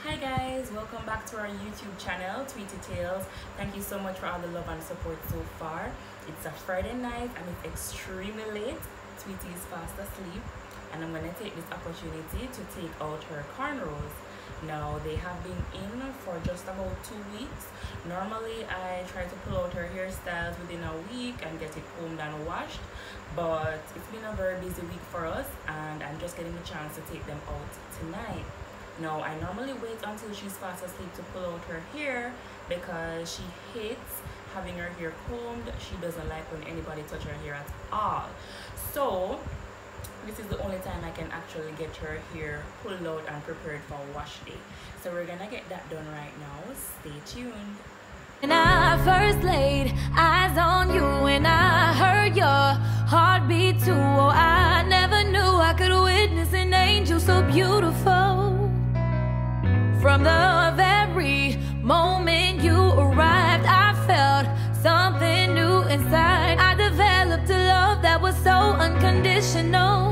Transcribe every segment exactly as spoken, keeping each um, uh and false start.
Hi guys, welcome back to our YouTube channel, Tweety Tales. Thank you so much for all the love and support so far. It's a Friday night and it's extremely late. Tweety is fast asleep and I'm going to take this opportunity to take out her cornrows. Now, they have been in for just about two weeks. Normally, I try to pull out her hairstyles within a week and get it combed and washed. But it's been a very busy week for us and I'm just getting the chance to take them out tonight. Now, I normally wait until she's fast asleep to pull out her hair because she hates having her hair combed. She doesn't like when anybody touch her hair at all. So, this is the only time I can actually get her hair pulled out and prepared for wash day. So we're gonna get that done right now. Stay tuned. When I first laid eyes on you and I heard your heartbeat too, oh, I never knew I could witness an angel so beautiful. From the very moment you arrived, I felt something new inside. I developed a love that was so unconditional.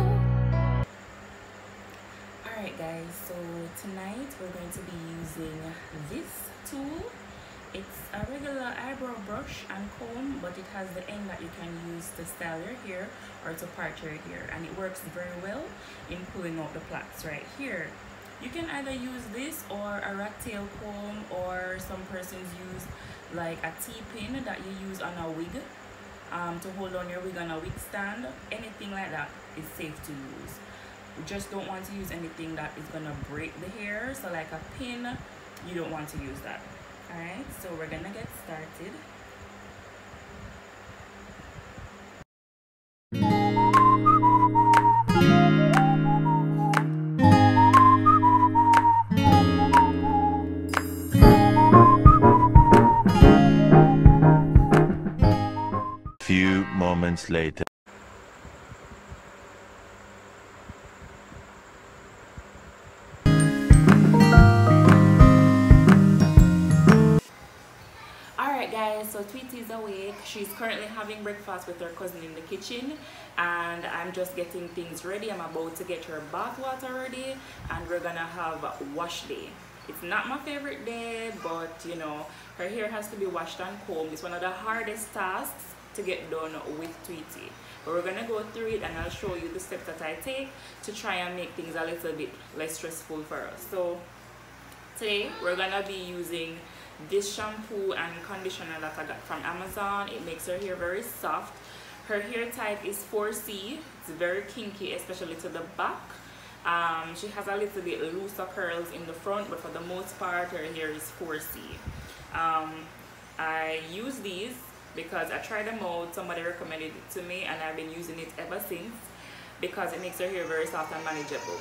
Alright guys, so tonight we're going to be using this tool. It's a regular eyebrow brush and comb, but it has the end that you can use to style your hair or to part your hair, and it works very well in pulling out the plaits right here. You can either use this or a rat tail comb, or some persons use like a T-pin that you use on a wig um, to hold on your wig on a wig stand. Anything like that is safe to use. You just don't want to use anything that is gonna break the hair, so like a pin, you don't want to use that. Alright, so we're gonna get started. Few moments later. Alright guys, so Tweety is awake. She's currently having breakfast with her cousin in the kitchen and I'm just getting things ready. I'm about to get her bath water ready and we're gonna have wash day. It's not my favorite day, but you know, her hair has to be washed and combed. It's one of the hardest tasks to get done with Tweety, but we're gonna go through it and I'll show you the steps that I take to try and make things a little bit less stressful for us. So today we're gonna be using this shampoo and conditioner that I got from Amazon. It makes her hair very soft. Her hair type is four C. It's very kinky, especially to the back. Um, she has a little bit looser curls in the front, but for the most part her hair is four C. Um, I use these because I tried them out, somebody recommended it to me and I've been using it ever since because it makes her hair very soft and manageable.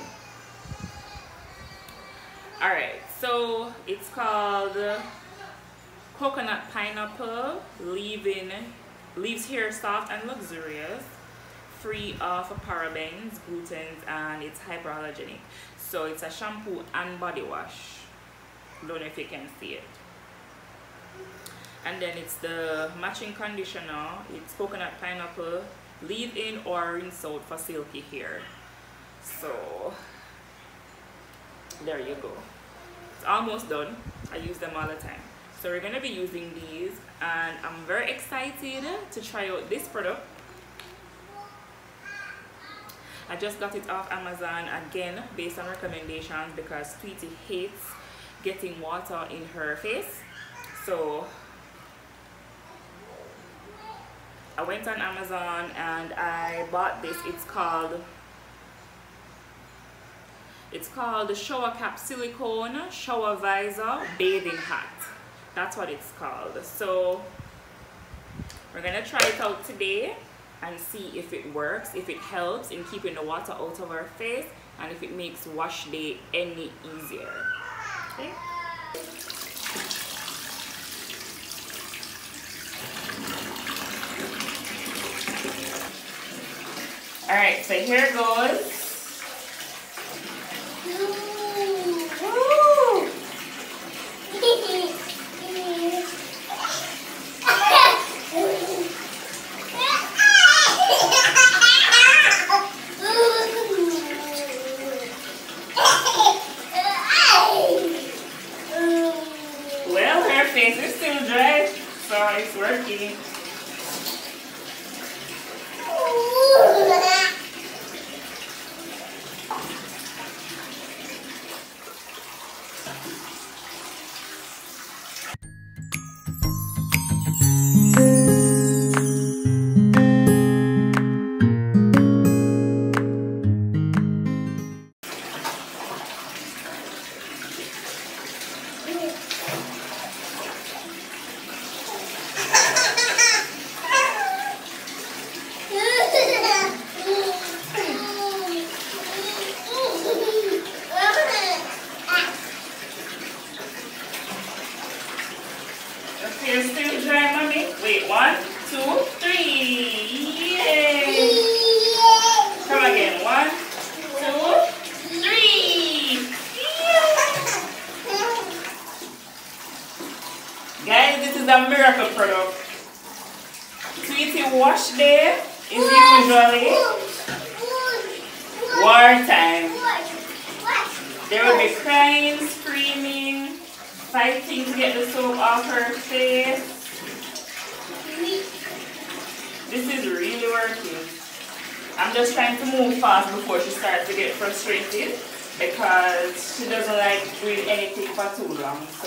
Alright, so it's called Coconut Pineapple, leaving, leaves hair soft and luxurious, free of parabens, glutens, and it's hyperallergenic. So it's a shampoo and body wash. Don't know if you can see it. And then it's the matching conditioner. It's coconut pineapple, leave-in or rinse out for silky hair. So there you go. It's almost done. I use them all the time. So we're gonna be using these and I'm very excited to try out this product. I just got it off Amazon again based on recommendations because Tweety hates getting water in her face. So I went on Amazon and I bought this. It's called it's called the Shower Cap Silicone Shower Visor Bathing Hat. That's what it's called. So we're gonna try it out today and see if it works, if it helps in keeping the water out of our face, and if it makes wash day any easier. Okay. All right, so here it goes. face is still dry, so it's working. You're still dry, mommy? Wait, one, two, three. Yay! Come again. One, two, three. Yay! Guys, this is a miracle product. Sweetie wash day is usually war time. They will be crying, screaming, fighting to get the soap off her face. This is really working. I'm just trying to move fast before she starts to get frustrated because she doesn't like doing anything for too long. So.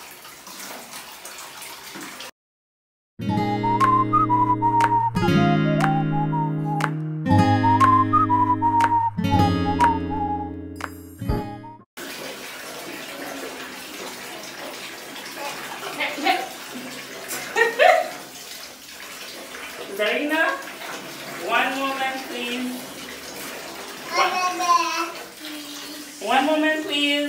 Zarina, one moment please. One, one moment please.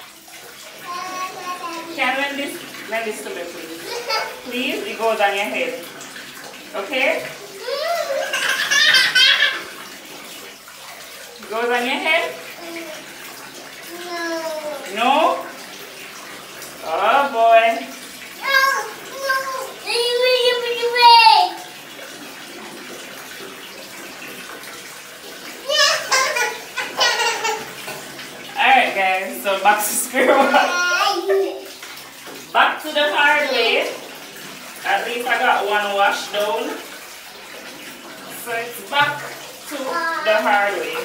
Can lend this, lend this to me please. Please, it goes on your head. Okay? It goes on your head? No. No? Oh boy. Alright guys, so back to square one. Back to the hard way. At least I got one wash down. So it's back to the hard way.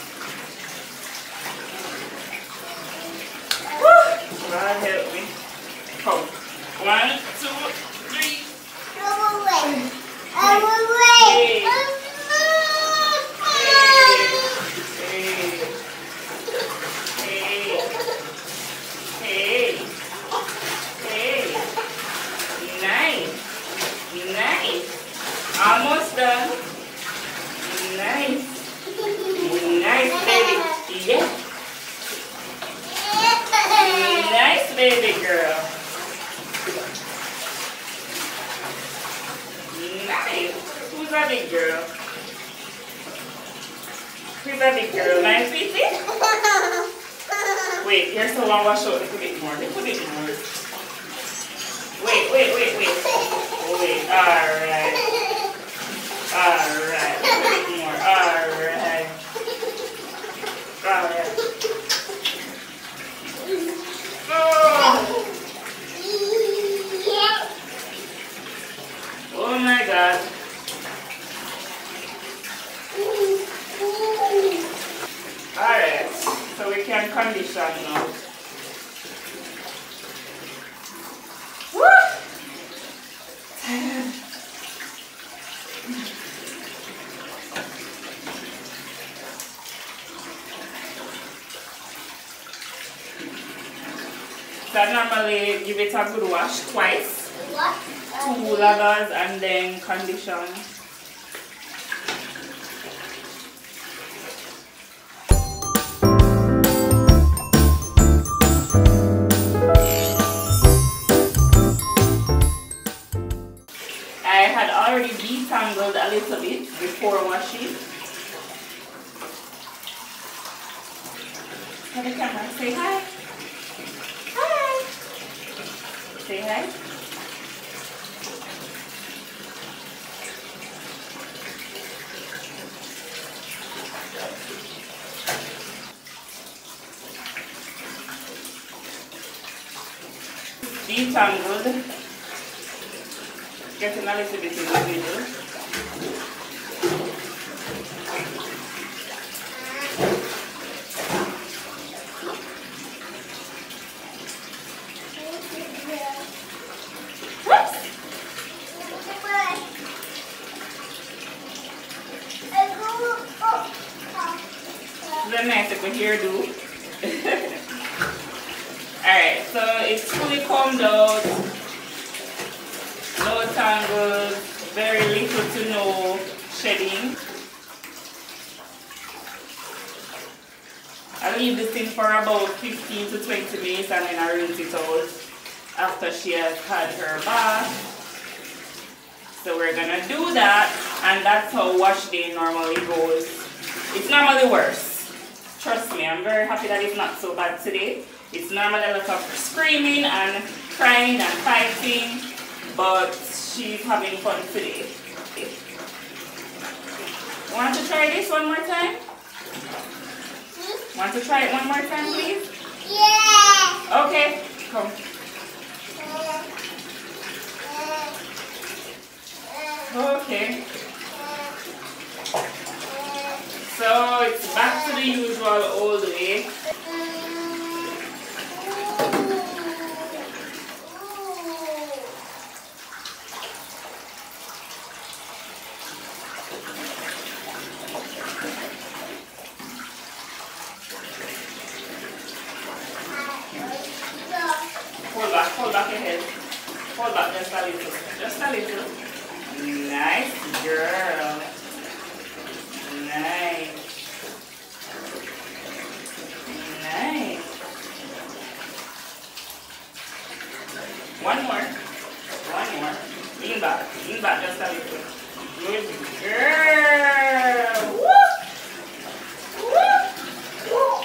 Woo! God help me. Come. One, two, three. I'm away. I'm away. Almost done. Nice. Nice, baby. Yeah. Nice, baby girl. Nice. Who's that big girl? Who's that big girl? Nice, sweetie? Wait, here's the one wash out a little bit more. A little bit more. Wait, wait, wait, wait. Wait, alright. Alright, a little bit more. Alright. Alright. Oh. Oh my God. Alright, so we can condition now. Woo! So I normally give it a good wash twice. What? Two lathers and then condition. I had already detangled a little bit before washing. Have the camera, say hi. Hi. Say hi. Detangled. getting a little bit in the middle. It's a nice little hairdo. Alright, so it's fully combed out, no tangles, very little to no shedding. I leave this thing for about fifteen to twenty minutes and then I rinse it out after she has had her bath. So we're gonna do that, and that's how wash day normally goes. It's normally worse. Trust me, I'm very happy that it's not so bad today. It's normally a lot of screaming and crying and fighting, but she's having fun today. Want to try this one more time? Hmm? Want to try it one more time, please? Yeah. Okay, come. Okay. So it's back to the usual old way. Hold back, hold back your head. Hold back just a little. Just a little. Nice girl. Nice. Nice. One more. One more. Lean back. Lean back just a little. Good girl. Whoop. Whoop. Whoop.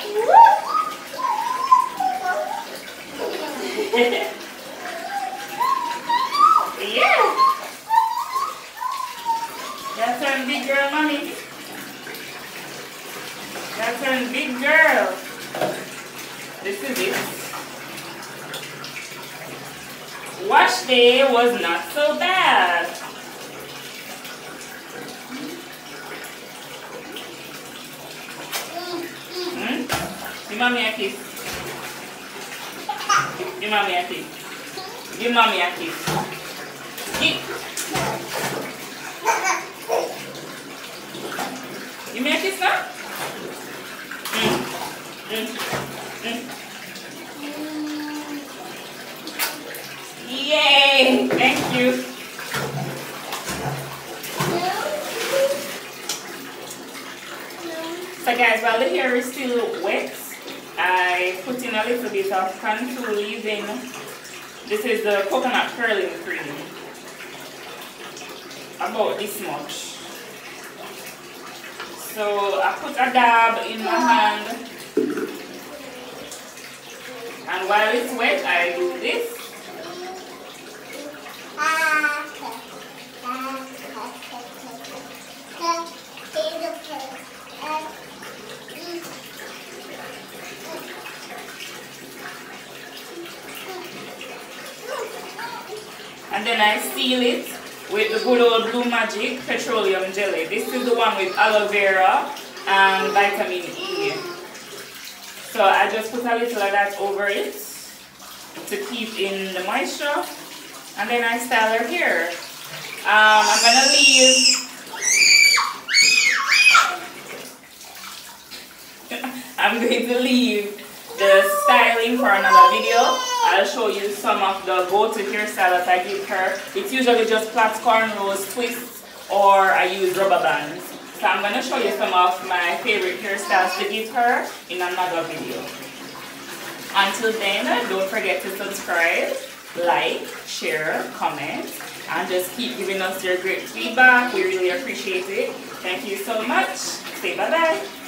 Whoop. Yeah. That's her big girl, mommy. That's her big girl. This is it. Wash day was not so bad. Hmm? Give mommy a kiss. Give mommy a kiss. Give mommy a kiss. Give. Give me a kiss now. Mm. Mm. Mm. Yay! Thank you. So guys, while the hair is still wet, I put in a little bit of contour leave-in. This is the coconut curling cream. About this much. So I put a dab in my hand, and while it's wet, I do this. And then I seal it with the good old Blue Magic petroleum jelly. This is the one with aloe vera and vitamin E. So I just put a little of that over it to keep in the moisture, and then I style her hair. Um, I'm gonna leave. I'm going to leave the styling for another video. I'll show you some of the go-to hairstyle that I give her. It's usually just plaits, cornrows, twists, or I use rubber bands. So I'm going to show you some of my favorite hairstyles to give her in another video. Until then, don't forget to subscribe, like, share, comment, and just keep giving us your great feedback. We really appreciate it. Thank you so much. Say bye-bye.